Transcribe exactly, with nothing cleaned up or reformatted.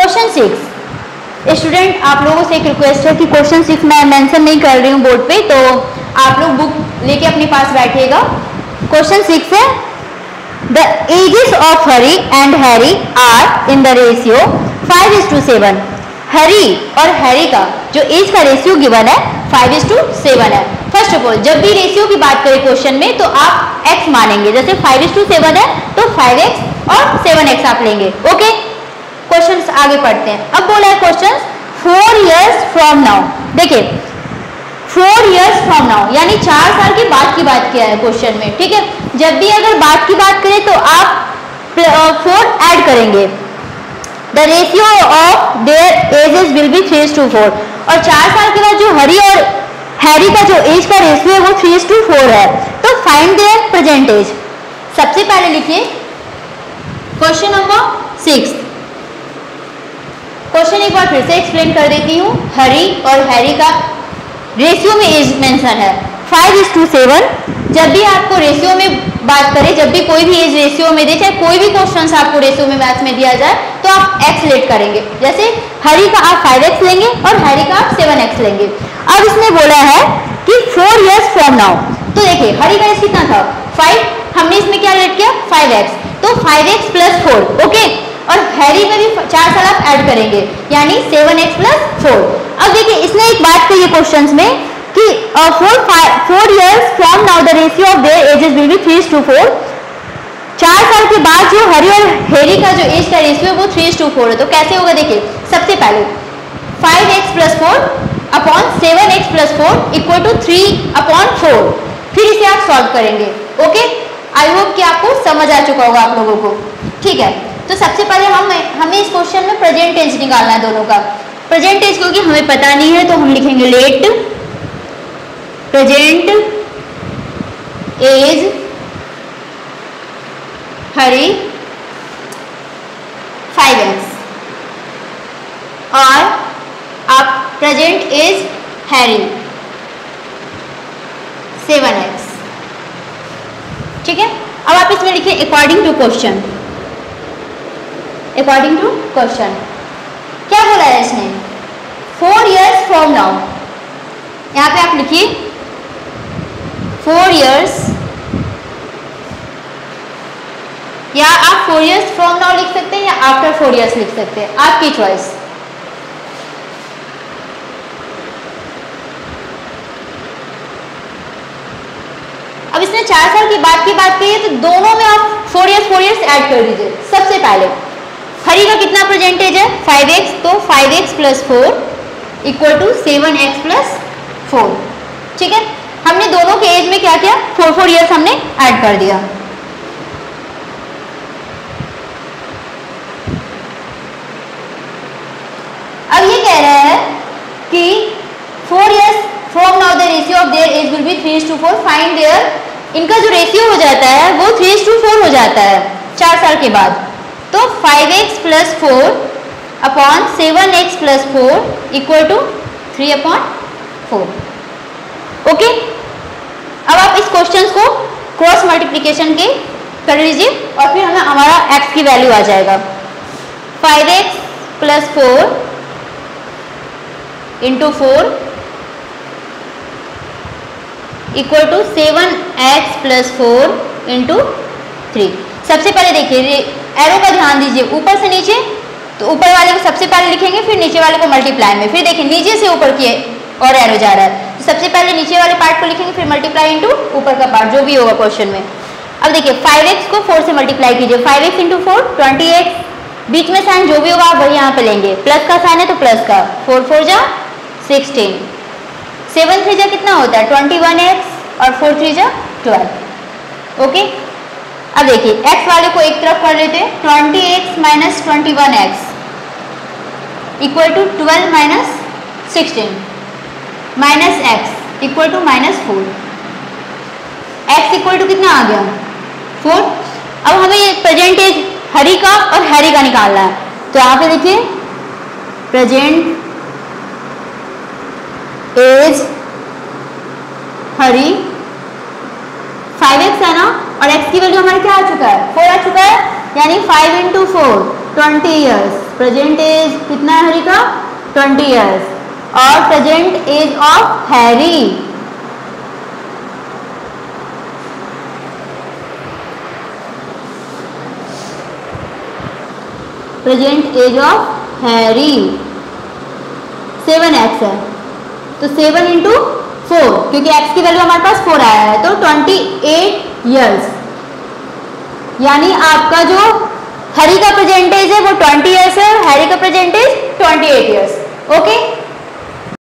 Question six. Student आप लोगों से एक रिक्वेस्ट है कि क्वेश्चन सिक्स मैं मेंशन नहीं कर रही हूँ बोर्ड पे, तो आप लोग बुक लेके अपने पास बैठिएगा। क्वेश्चन सिक्स है, the ages of Hari and Harry are in the ratio five is to seven. Hari और हैरी का जो एज का रेशियो गिवन है फाइव इज टू सेवन है। फर्स्ट ऑफ ऑल जब भी रेशियो की बात करें क्वेश्चन में तो आप x मानेंगे, जैसे फाइव इज टू सेवन है तो फाइव एक्स और सेवन एक्स आप लेंगे। ओके, क्वेश्चन आगे पढ़ते हैं। अब बोला है question four years from now. देखिए फोर इयर्स फ्रॉम नाउ यानी चार साल के बाद की बात किया है क्वेश्चन में, ठीक है। जब भी अगर बाद की बात करें तो आप फोर ऐड करेंगे। The ratio of their ages will be three to four. और चार साल के बाद जो हरी और हैरी का जो एज का रेशियो है वो थ्री टू फोर है। तो फाइंड देयर प्रेजेंट एज। सबसे पहले लिखिए क्वेश्चन नंबर सिक्स। क्वेश्चन एक बार फिर से एक्सप्लेन कर देती हूँ। हरी और हैरी का रेशियो में एज मेंशन है फाइव इज टू सेवन। जब भी आपको रेशियो में बात करें, जब भी कोई भी एज रेशियो में दे, चाहे कोई भी क्वेश्चन आपको रेशियो में मैथ्स में दिया जाए, तो आप एक्स लेट करेंगे। जैसे हरी का आप फाइव एक्स लेंगे और हैरी का आप सेवन एक्स लेंगे। अब इसने बोला है कि फोर इयर्स फ्रॉम नाउ। तो देखिए हरी का एज कितना था फाइव, हमने इसमें क्या लेट किया फाइव एक्स, तो five x plus four. Okay, और हैरी में भी चार साल आप ऐड करेंगे यानी सेवन एक्स प्लस फोर। अब देखिए इसने एक बात कही है क्वेश्चन में कि four four years from now the ratio of their ages will be three to four. चार साल के बाद जो हरी और हैरी का जो एज का रेशियो है वो थ्री टू फोर है। तो कैसे होगा देखिए, सबसे पहले five x plus four upon seven x plus four equal to three upon four. फिर इसे आप सॉल्व करेंगे। ओके, आई होप कि आपको समझ आ चुका होगा आप लोगों को, ठीक है। तो सबसे पहले हम हमें इस क्वेश्चन में प्रेजेंट एज निकालना है दोनों का। प्रेजेंट एज क्योंकि हमें पता नहीं है तो हम लिखेंगे let present age Hari five x और आप present age Harry seven x, ठीक है। अब आप इसमें लिखिए according to question. According to question क्या बोला है इसने, फोर इयर्स फ्रॉम नाउ। यहां पे आप लिखिए फोर इयर्स, या आप फोर इयर्स फ्रॉम नाउ लिख सकते हैं या आफ्टर फोर इयर्स लिख सकते हैं, आपकी चॉइस। अब इसने चार साल की बात की बात कही है तो दोनों में आप four years four years add कर दीजिए। सबसे पहले हरी का कितना परसेंटेज है फाइव एक्स, तो five x plus four equal to seven x plus four, ठीक है। हमने दोनों के एज में क्या किया, फोर फोर इयर्स हमने ऐड कर दिया। अब ये कह रहा है कि four years from now the ratio of their age will be three to four. Find their, इनका जो रेशियो हो जाता है वो थ्री टू फोर हो जाता है चार साल के बाद। तो five x plus four upon seven x plus four equal to three upon four. Okay, अब आप इस क्वेश्चन को क्रॉस मल्टीप्लिकेशन के कर लीजिए और फिर हमें हमारा x की वैल्यू आ जाएगा। Five x plus four into four equal to seven x plus four into three. सबसे पहले देखिए एरो का ध्यान दीजिए, ऊपर से नीचे, तो ऊपर वाले को सबसे पहले लिखेंगे फिर नीचे वाले को मल्टीप्लाई में, फिर देखिए नीचे से ऊपर की और एरो जा रहा है तो सबसे पहले नीचे वाले पार्ट को लिखेंगे फिर मल्टीप्लाई इंटू ऊपर का पार्ट जो भी होगा क्वेश्चन में। अब देखिए फाइव एक्स को फोर से मल्टीप्लाई कीजिए, five x into four twenty x, बीच में साइन जो भी होगा आप वही यहाँ पे लेंगे, प्लस का साइन है तो प्लस का, फोर फोर जा सिक्सटीन, सेवन थ्री जा कितना होता है ट्वेंटी वन एक्स और फोर थ्री जा ट्वेल्व। ओके, अब देखिए x वाले को एक तरफ कर लेते हैं, twenty x minus twenty one x equal to twelve minus sixteen minus x equal to minus four. X equal to कितना आ गया फोर। अब हमें ये प्रेजेंट एज हरी का और हैरी का निकालना है, तो यहाँ पे देखिए present age Hari five x है ना, और x की वैल्यू हमारे क्या आ चुका है फोर आ चुका है, यानी five into four twenty years present age कितना है हरी का? Twenty years. और present age of Harry present age of Harry seven x है, तो सेवन इंटू फोर, क्योंकि एक्स की वैल्यू हमारे पास फोर आया है, तो ट्वेंटी एट ईयर्स। यानी आपका जो हरी का प्रेजेंटेज है वो ट्वेंटी ईयर्स है, हैरी का present age twenty eight years. Okay.